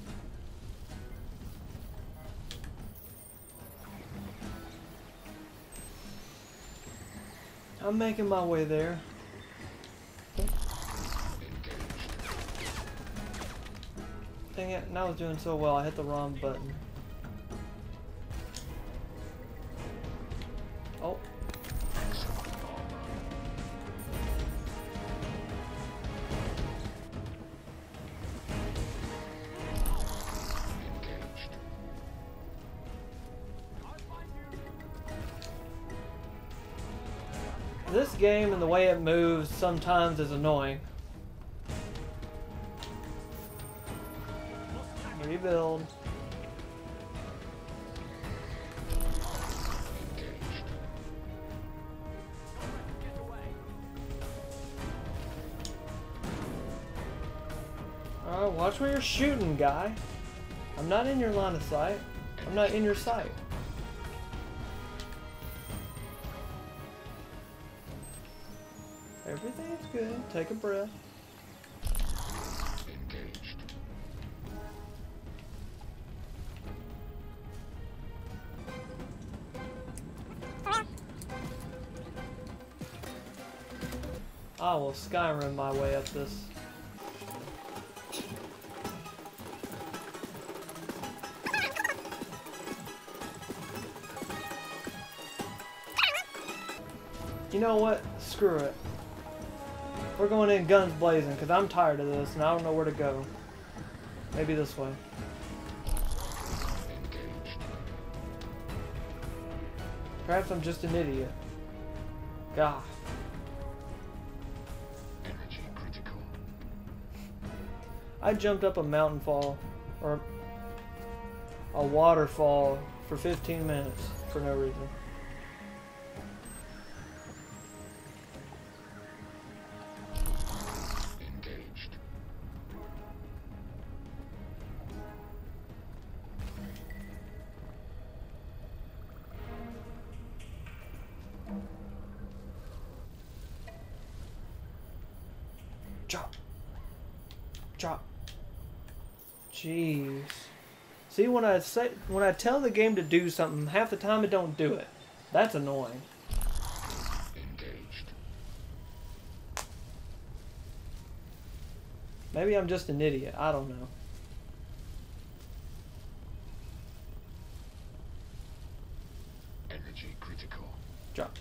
I'm making my way there. Dang it, and I was doing so well, I hit the wrong button. Oh. This game and the way it moves sometimes is annoying. Rebuild. Alright, watch where you're shooting, guy. I'm not in your line of sight. I'm not in your sight. Everything's good. Take a breath. Engaged. I will Skyrim my way up this. You know what? Screw it. We're going in guns blazing because I'm tired of this and I don't know where to go. Maybe this way. Perhaps I'm just an idiot. God. Energy critical. I jumped up a mountain fall or a waterfall for 15 minutes for no reason. Drop. Drop. Jeez. See, when I tell the game to do something, half the time it don't do it. That's annoying. Engaged. Maybe I'm just an idiot. I don't know. Energy critical. Drop.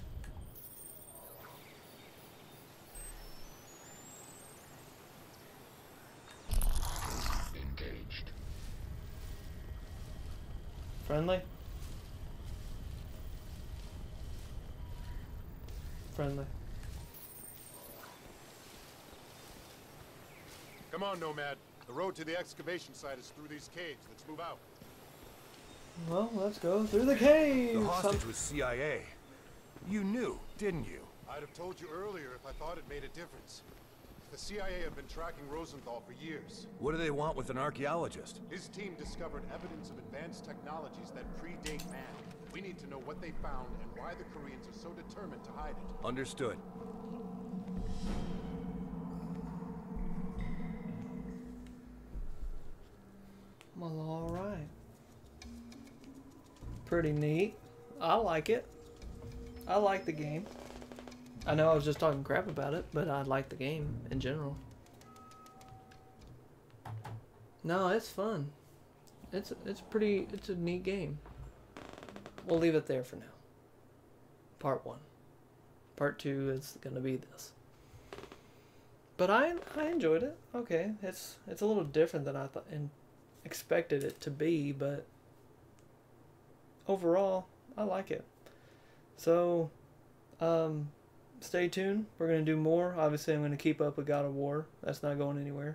Engaged. Friendly? Friendly. Come on, Nomad. The road to the excavation site is through these caves. Let's move out. Well, let's go through the cave. The hostage was CIA. You knew, didn't you? I'd have told you earlier if I thought it made a difference. The CIA have been tracking Rosenthal for years. What do they want with an archaeologist? His team discovered evidence of advanced technologies that predate man. We need to know what they found and why the Koreans are so determined to hide it. Understood. Well, alright. Pretty neat. I like it. I like the game. I know I was just talking crap about it, but I like the game in general. No, it's fun. It's a neat game. We'll leave it there for now. Part 1. Part 2 is gonna be this. But I enjoyed it. Okay, it's a little different than I thought and expected it to be, but overall I like it. So stay tuned. We're gonna do more. Obviously I'm gonna keep up with God of War. That's not going anywhere.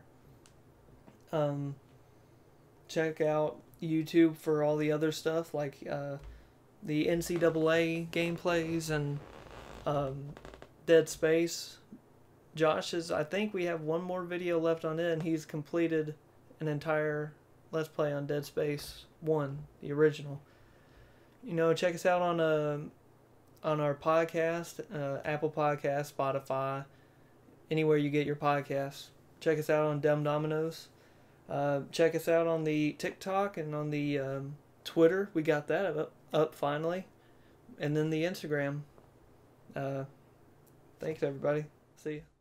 Check out YouTube for all the other stuff like the NCAA gameplays and Dead Space. I think we have one more video left on it, and he's completed an entire Let's Play on Dead Space 1, the original. You know, check us out on our podcast, Apple Podcasts, Spotify, anywhere you get your podcasts. Check us out on Dumb Dominoes. Check us out on the TikTok and on the Twitter. We got that up finally. And then the Instagram. Thanks, everybody. See ya.